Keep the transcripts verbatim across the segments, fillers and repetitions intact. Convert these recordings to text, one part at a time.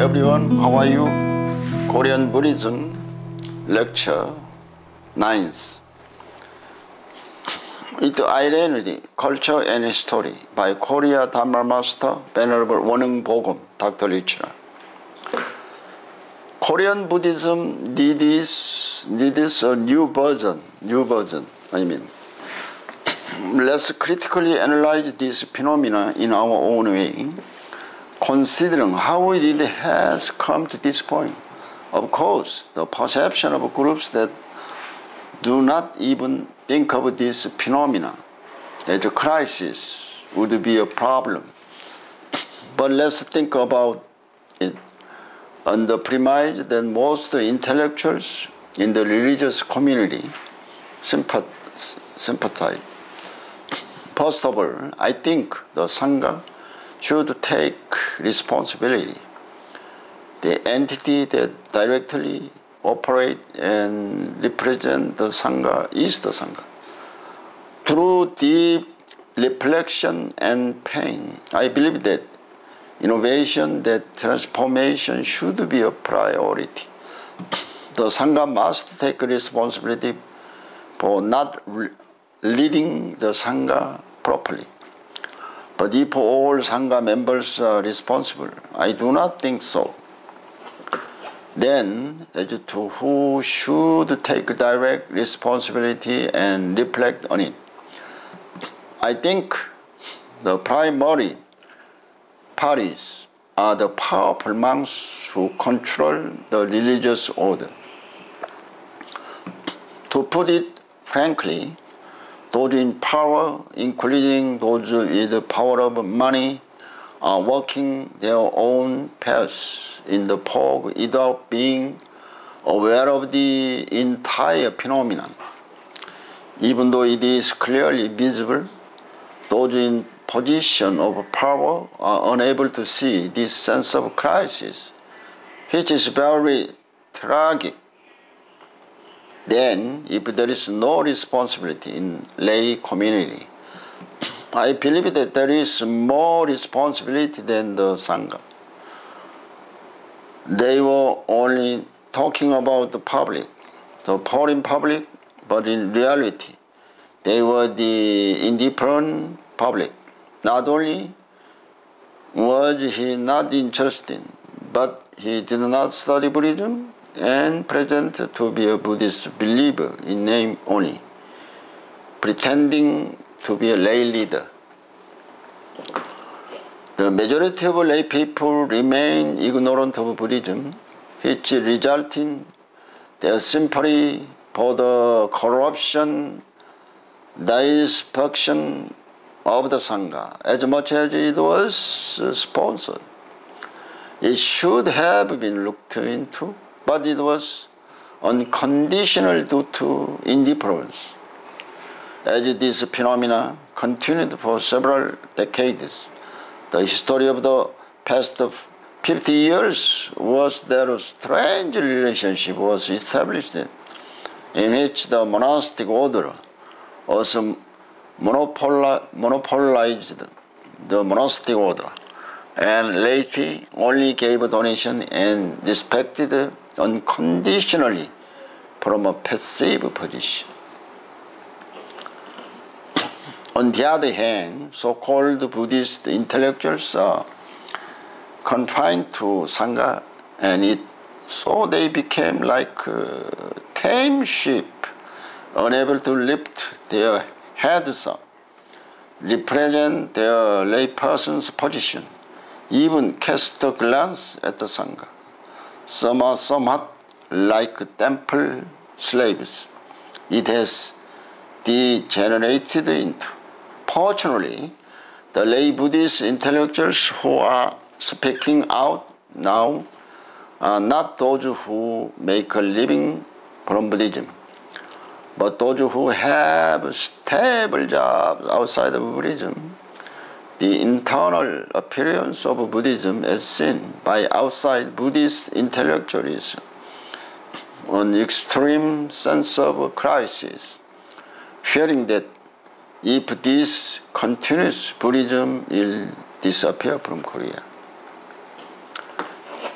everyone, how are you? Korean Buddhism lecture ninth. With Identity, Culture and History by Korea Dharma Master Venerable Wonung Bogum, Doctor Lecturer. Korean Buddhism needs, needs a new version, new version, I mean. Let's critically analyze this phenomena in our own way, considering how it has come to this point. Of course, the perception of groups that do not even think of this phenomena as a crisis would be a problem. But let's think about it on the premise that most intellectuals in the religious community sympathize. First of all, I think the Sangha should take responsibility. The entity that directly operate and represent the Sangha is the Sangha. Through deep reflection and pain, I believe that innovation, that transformation should be a priority. The Sangha must take responsibility for not leading the Sangha properly. But if all Sangha members are responsible, I do not think so. Then, as to who should take direct responsibility and reflect on it, I think the primary parties are the powerful monks who control the religious order. To put it frankly, those in power, including those with the power of money, are walking their own paths in the fog without being aware of the entire phenomenon. Even though it is clearly visible, those in position of power are unable to see this sense of crisis, which is very tragic. Then, if there is no responsibility in lay community, I believe that there is more responsibility than the Sangha. They were only talking about the public, the foreign public, but in reality, they were the indifferent public. Not only was he not interested, but he did not study Buddhism and pretended to be a Buddhist believer in name only, pretending to be a lay leader. The majority of lay people remain ignorant of Buddhism, which results in their sympathy for the corruption, dysfunction of the Sangha, as much as it was sponsored. It should have been looked into, but it was unconditional due to indifference. As this phenomena continued for several decades, the history of the past fifty years was that a strange relationship was established in which the monastic order also monopolized the monastic order, and laity only gave a donation and respected unconditionally from a passive position. On the other hand, so-called Buddhist intellectuals are confined to Sangha, and it, so they became like uh, tame sheep, unable to lift their heads up, represent their layperson's position, even cast a glance at the Sangha. Some are somewhat like temple slaves. It has degenerated into. Fortunately, the lay Buddhist intellectuals who are speaking out now are not those who make a living from Buddhism, but those who have stable jobs outside of Buddhism. The internal appearance of Buddhism as seen by outside Buddhist intellectuals, an extreme sense of crisis, fearing that if this continues, Buddhism will disappear from Korea.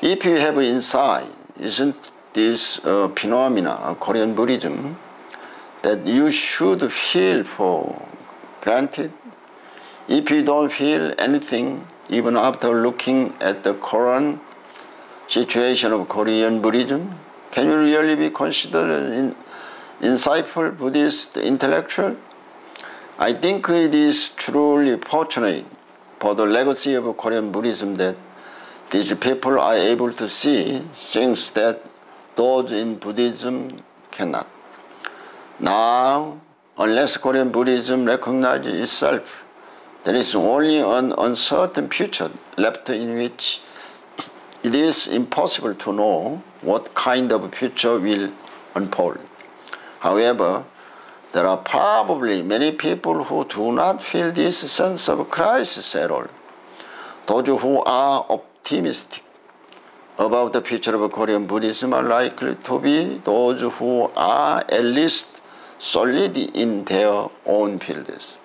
If you have insight, isn't this a phenomena, a Korean Buddhism, that you should feel for granted? If you don't feel anything, even after looking at the current situation of Korean Buddhism, can you really be considered an insightful Buddhist intellectual? I think it is truly fortunate for the legacy of Korean Buddhism that these people are able to see things that those in Buddhism cannot. Now, unless Korean Buddhism recognizes itself, there is only an uncertain future left in which it is impossible to know what kind of future will unfold. However, there are probably many people who do not feel this sense of crisis at all. Those who are optimistic about the future of Korean Buddhism are likely to be those who are at least solid in their own fields.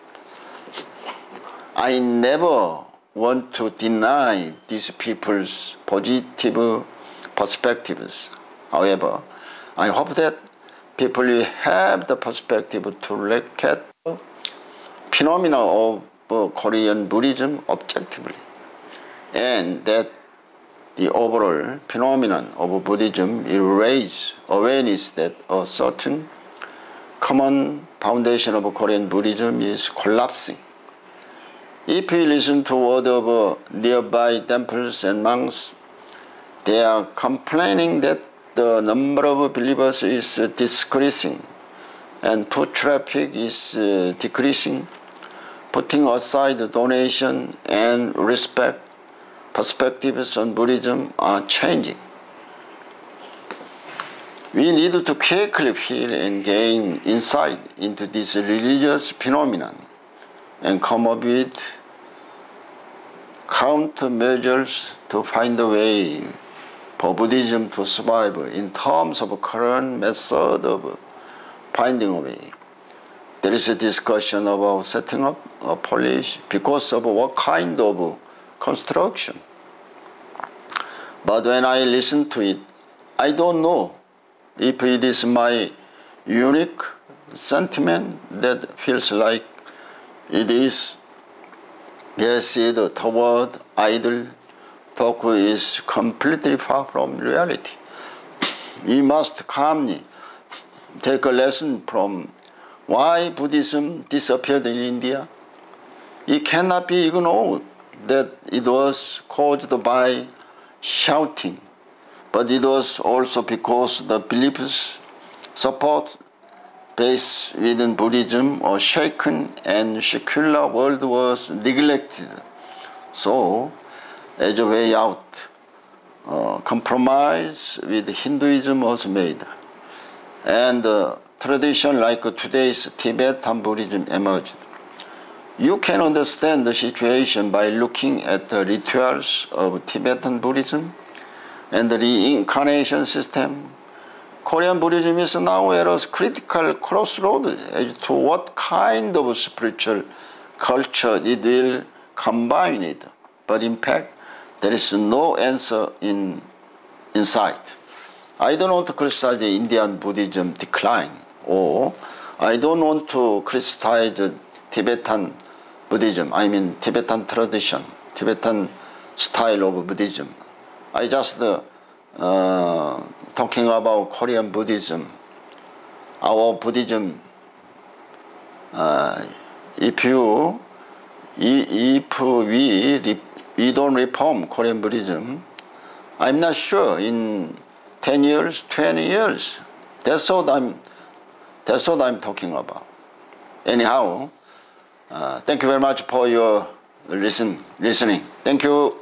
I never want to deny these people's positive perspectives. However, I hope that people will have the perspective to look at the phenomena of uh, Korean Buddhism objectively, and that the overall phenomenon of Buddhism will raise awareness that a certain common foundation of Korean Buddhism is collapsing. If we listen to word of uh, nearby temples and monks, they are complaining that the number of believers is uh, decreasing and foot traffic is uh, decreasing. Putting aside the donation and respect, perspectives on Buddhism are changing. We need to quickly feel and gain insight into this religious phenomenon and come up with countermeasures to find a way for Buddhism to survive in terms of current method of finding a way. There is a discussion about setting up a police because of what kind of construction. But when I listen to it, I don't know if it is my unique sentiment that feels like it is geared toward idle talk is completely far from reality. We must calmly take a lesson from why Buddhism disappeared in India. It cannot be ignored that it was caused by shouting, but it was also because the beliefs support base within Buddhism are shaken and secular world was neglected. So, as a way out, uh, compromise with Hinduism was made, and uh, tradition like today's Tibetan Buddhism emerged. You can understand the situation by looking at the rituals of Tibetan Buddhism and the reincarnation system. Korean Buddhism is now at a critical crossroad as to what kind of spiritual culture it will combine it. But in fact, there is no answer in, in sight. I don't want to criticize the Indian Buddhism decline, or I don't want to criticize the Tibetan Buddhism, I mean Tibetan tradition, Tibetan style of Buddhism. I just uh, uh, talking about Korean Buddhism. Our Buddhism, uh, if you, if we, we don't reform Korean Buddhism, I'm not sure in ten years, twenty years, that's what I'm, that's what I'm talking about. Anyhow, uh, thank you very much for your listen, listening. Thank you.